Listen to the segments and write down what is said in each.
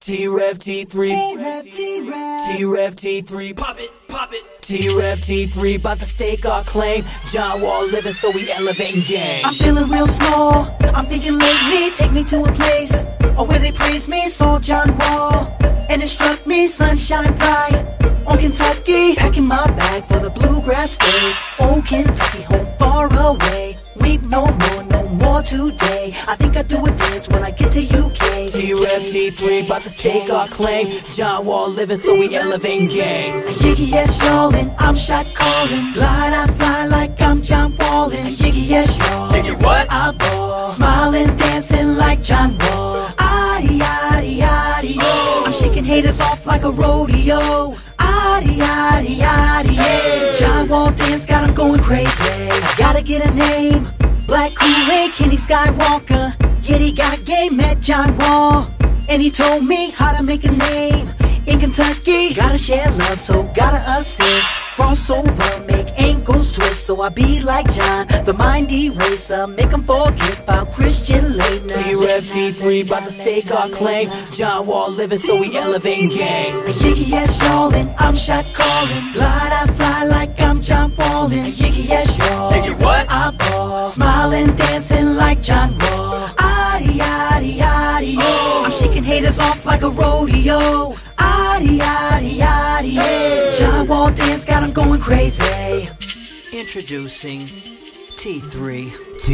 T-rev T3, T-rev T3, pop it, T-rev T3, bout to stake our claim. John Wall living, so we elevating game. I'm feeling real small, I'm thinking lately, take me to a place where they praise me, saw John Wall, and it struck me, sunshine bright on Kentucky, packing my bag for the bluegrass state. Oh Kentucky, home far away, weep no more today. I think I do a dance when I get to UK. T-rev T3, bout to stake our claim. John Wall living, so we elevating game. Yiggy Yes Yallin, I'm shot calling. Glide, I fly like I'm John Wallin. Yiggy Yes Yallin, Yiggy what? I ball, smiling, dancing like John Wall. Addy, addy, addy, oh. I'm shaking haters off like a rodeo. Addy, addy, addy, yeah. John Wall dance got him going crazy. Gotta get a name, Black Kool-Aid, Kenny Skywalker. Yeah, he got game, met John Wall, and he told me how to make a name in Kentucky. Gotta share love, so gotta assist. Crossover, make ankles twist, so I be like John, the mind eraser, make him forget about Christian late night. T-rev T3, bout to stake our claim. John Wall living, so we elevating game. Yiggy Yes Yallin, I'm shot calling. Glide, I fly like I'm John Wallin. Yiggy Yes Yallin, Yiggy what? I ball, smiling, dancing like John Wall. Addy, addy, addy, oh. I'm shaking haters off like a rodeo. Addy, addy, addy, yeah. John Wall dance got him going crazy. Introducing T3.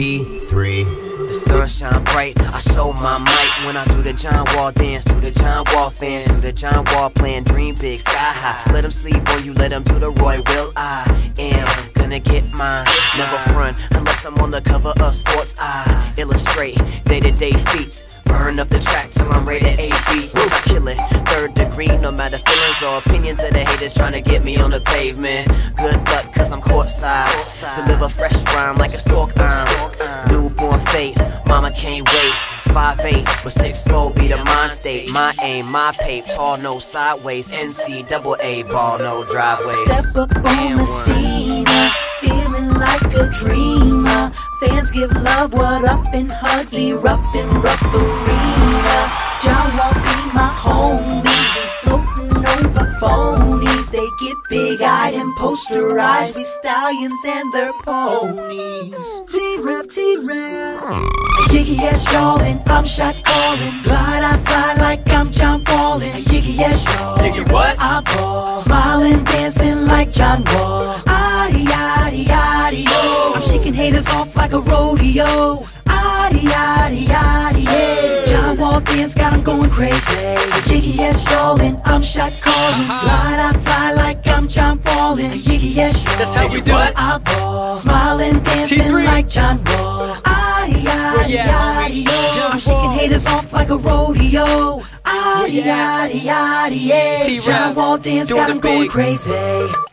T3. The sun shine bright, I show my might when I do the John Wall dance. To the John Wall fans, to the John Wall playing dream big, sky high. Let them sleep or you let them do the Roy Will. I am gonna get mine, never front unless I'm on the cover of Sports. I illustrate day-to-day feats, burn up the track till I'm rated A beats. I kill it, third degree, no matter feelings or opinions of the haters trying to get me on the pavement. Good luck, cause I'm courtside. Deliver fresh rhyme like a stalk newborn fate, mama can't wait. 5'8", but 6'4", be the mind state. My aim, my pape, tall, no sideways. NCAA ball, no driveway. Step up on the scene, feeling like a dreamer. Fans give love, what up, and hugs erupt in Rupp Arena. John Wall be my homie, floating over phonies. They get big-eyed and posterized, we stallions and their ponies. T-rev, T-rev, Yiggy Yes Yallin, I'm shot calling. Glide, I fly like I'm John Wallin. Yiggy Yes Yallin, Yiggy what? I ball, smiling, dancing like John Wall. Addy, addy, addy, oh. I'm shaking haters off like a rodeo. Addy, addy, addy, yeah. John Wall dance got him going crazy. Yiggy Yes Yallin, I'm shot calling. Glide, I fly like I'm John Wallin. Yiggy Yes Yallin, That's how we do it. I ball, smiling, dancing T3. like John Wall. Addy, addy, addy, oh. I'm shaking haters off like a rodeo. Addy, addy, addy, yeah. T-rev, John Wall dance doing got the him going big. crazy.